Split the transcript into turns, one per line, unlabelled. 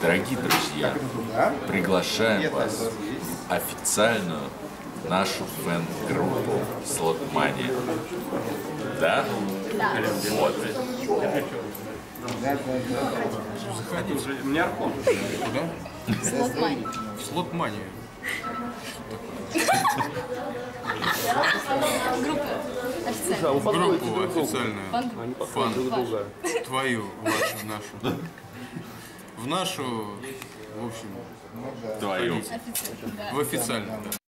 Дорогие друзья, приглашаем вас в официальную нашу фэн-группу Слотмания. Да? Вот.
Заходите. У меня архон.
Куда?
Слотмания.
Слотмания.
Группа официальная.
Группу официальную.
Фан.
Твою, вашу, нашу. В нашу, в общем,
Твою.
Официально.
в официальную.